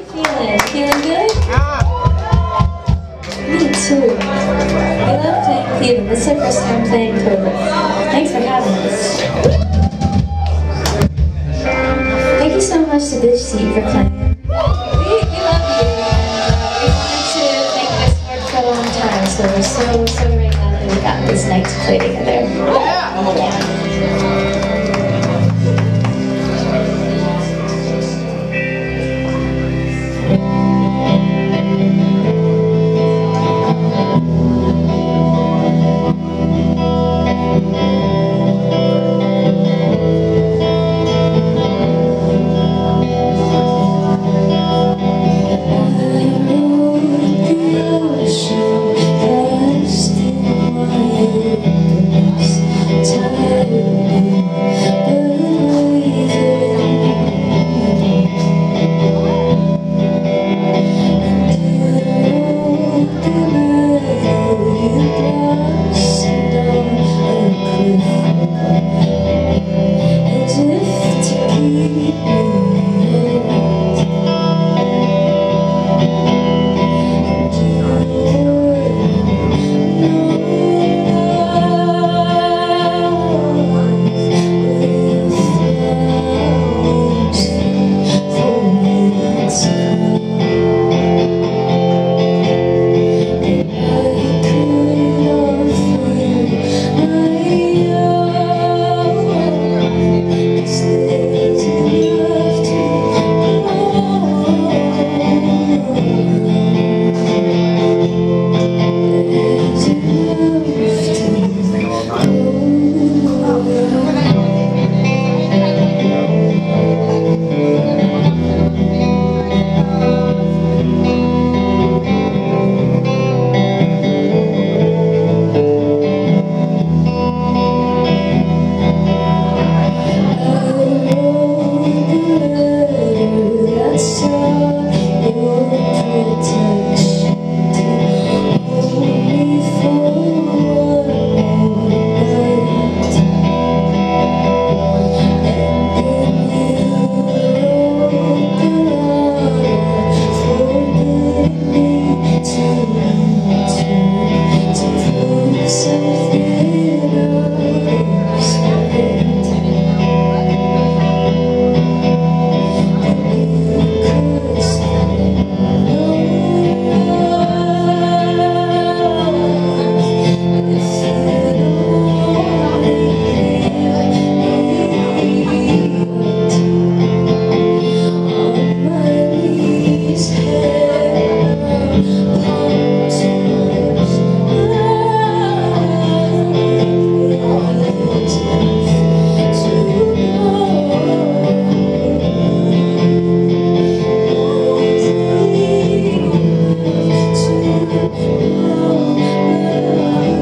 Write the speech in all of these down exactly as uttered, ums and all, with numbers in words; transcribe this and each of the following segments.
Feeling? Feeling good? Me too. We love playing theater. This is our first time playing Coda. Thanks for having us. Thank you so much to Biitchseat for playing. We, we love you. We wanted to make this work for a long time, so we're so, so very glad that we got this night to play together.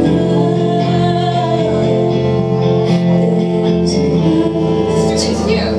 You.